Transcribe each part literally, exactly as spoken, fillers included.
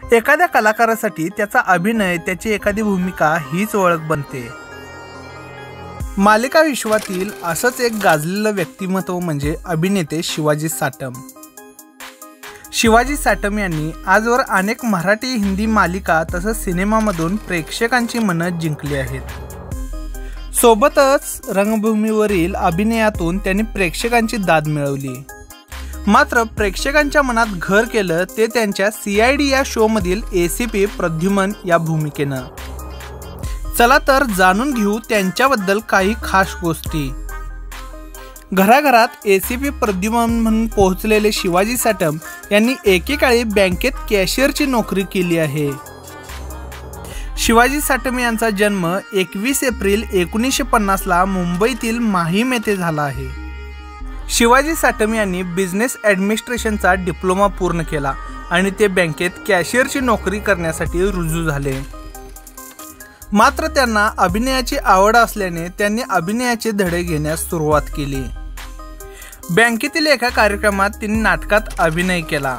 एखाद्या कलाकारासाठी त्याचा अभिनय, त्याची एखादी भूमिका हीच ओळख बनते। मालिका विश्वातील असंच एक गाजलेलं व्यक्तिमत्व म्हणजे अभिनेते शिवाजी साटम। शिवाजी साटम यांनी आजवर अनेक मराठी, हिंदी मालिका तसंच सिनेमामधून प्रेक्षकांची मनं जिंकली आहेत। सोबतच रंगभूमीवरील अभिनयातून त्यांनी प्रेक्षकांची दाद मिळवली। मात्र प्रेक्षकांच्या मनात घर केलं ते त्यांच्या सी आय डी या शो मधील ए सी पी प्रद्युमन या भूमिकेनं। चला तर जाणून घेऊ त्यांच्याबद्दल काही खास गोष्टी। घराघरात ए सी पी प्रद्युमन म्हणून पोहोचलेले शिवाजी साटम यांनी एकेकाळी बँकेत कॅशियरची नोकरी केली आहे। शिवाजी साटम यांचा जन्म एकवीस एप्रिल एकोणीसशे पन्नासला मुंबईतील माहीम येथे झाला आहे। शिवाजी साटम यांनी बिझनेस ॲडमिनिस्ट्रेशनचा डिप्लोमा पूर्ण केला आणि ते बँकेत कॅशियरची नोकरी करण्यासाठी रुजू झाले। मात्र त्यांना अभिनयाची आवड असल्याने त्यांनी अभिनयाचे धडे घेण्यास सुरुवात केली। बँकेतील एका कार्यक्रमात त्यांनी नाटकात अभिनय केला।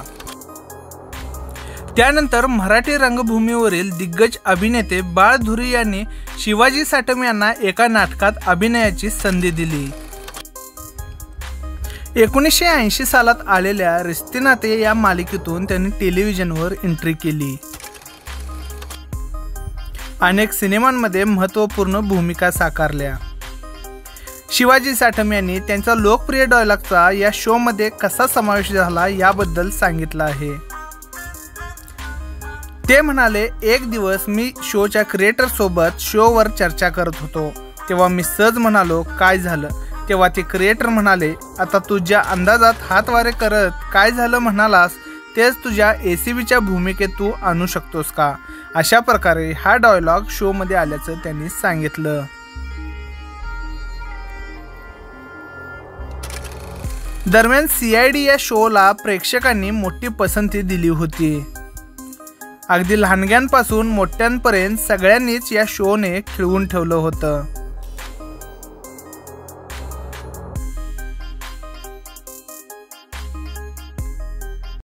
त्यानंतर मराठी रंगभूमीवरील दिग्गज अभिनेते बाळ धुरी यांनी शिवाजी साटम यांना एका नाटकात अभिनयाची संधी दिली। एकोणीसशे ऐंशी सालात आलेल्या रिश्ते नाते या मालिकेतून त्यांनी टेलिव्हिजनवर एंट्री केली। अनेक सिनेमांमध्ये महत्त्वपूर्ण भूमिका साकारल्या। शिवाजी साटम यांनी त्यांचा लोकप्रिय डायलॉगचा या शो मध्ये कसा समावेश झाला याबद्दल सांगितलं आहे। ते म्हणाले, एक दिवस मी शोच्या क्रिएटर सोबत शोवर चर्चा करत होतो तेव्हा मी सहज म्हणालो काय झालं, तेव्हा ते क्रिएटर म्हणाले, आता तुझ्या अंदाजात हातवारे करत काय झालं म्हणालास तेच तुझ्या ए सी बीच्या भूमिकेत तू आणू शकतोस का। अशा प्रकारे हा डायलॉग शो मध्ये आल्याचं त्यांनी सांगितलं। दरम्यान सी आय डी या शोला प्रेक्षकांनी मोठी पसंती दिली होती। अगदी लहानग्यांपासून मोठ्यांपर्यंत सगळ्यांनीच या शोने खिळवून ठेवलं होतं।